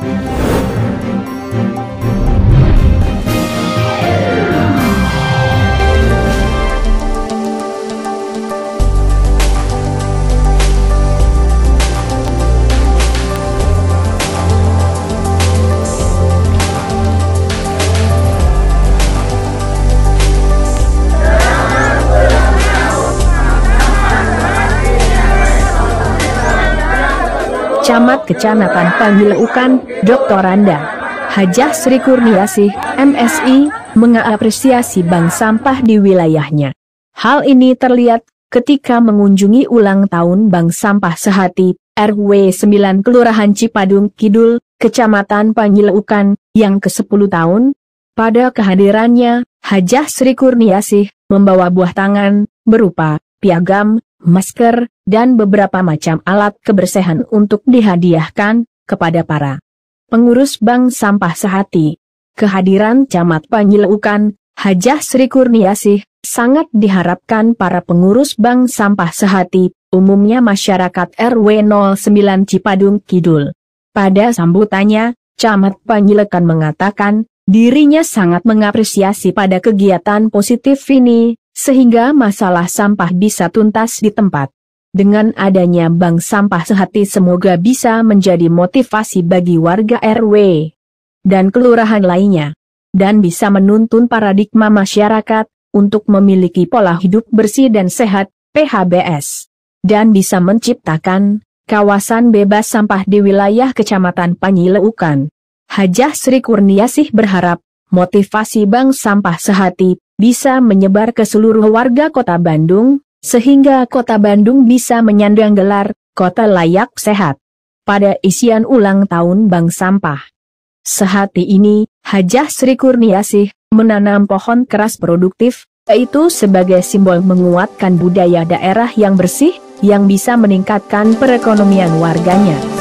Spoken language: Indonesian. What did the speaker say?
Camat Kecamatan Panjileukan, Dr. Randa Hajah Sri Kurniasih, MSI, mengapresiasi bank sampah di wilayahnya. Hal ini terlihat ketika mengunjungi ulang tahun Bank Sampah Sehati, RW 9 Kelurahan Cipadung Kidul, Kecamatan Panjileukan, yang ke-10 tahun. Pada kehadirannya, Hajah Sri Kurniasih membawa buah tangan, berupa piagam, masker, dan beberapa macam alat kebersihan untuk dihadiahkan kepada para pengurus Bank Sampah Sehati. Kehadiran Camat Panjileukan, Hajah Sri Kurniasih, sangat diharapkan para pengurus Bank Sampah Sehati, umumnya masyarakat RW 09 Cipadung Kidul. Pada sambutannya, Camat Panjileukan mengatakan, dirinya sangat mengapresiasi pada kegiatan positif ini, sehingga masalah sampah bisa tuntas di tempat. Dengan adanya Bank Sampah Sehati semoga bisa menjadi motivasi bagi warga RW dan kelurahan lainnya, dan bisa menuntun paradigma masyarakat untuk memiliki pola hidup bersih dan sehat, PHBS, dan bisa menciptakan kawasan bebas sampah di wilayah Kecamatan Panjileukan. Hajah Sri Kurniasih berharap motivasi Bank Sampah Sehati bisa menyebar ke seluruh warga Kota Bandung, sehingga Kota Bandung bisa menyandang gelar Kota Layak Sehat. Pada isian ulang tahun Bank Sampah Sehati ini, Hajah Sri Kurniasih menanam pohon keras produktif, yaitu sebagai simbol menguatkan budaya daerah yang bersih, yang bisa meningkatkan perekonomian warganya.